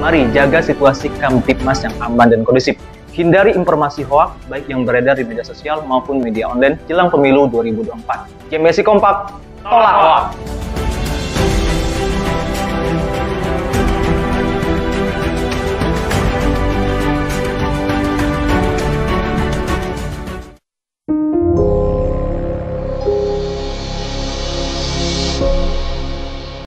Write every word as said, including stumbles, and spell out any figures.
Mari jaga situasi Kamtibmas yang aman dan kondusif. Hindari informasi hoaks baik yang beredar di media sosial maupun media online jelang pemilu dua ribu dua puluh empat. G M S I Kompak, tolak hoaks!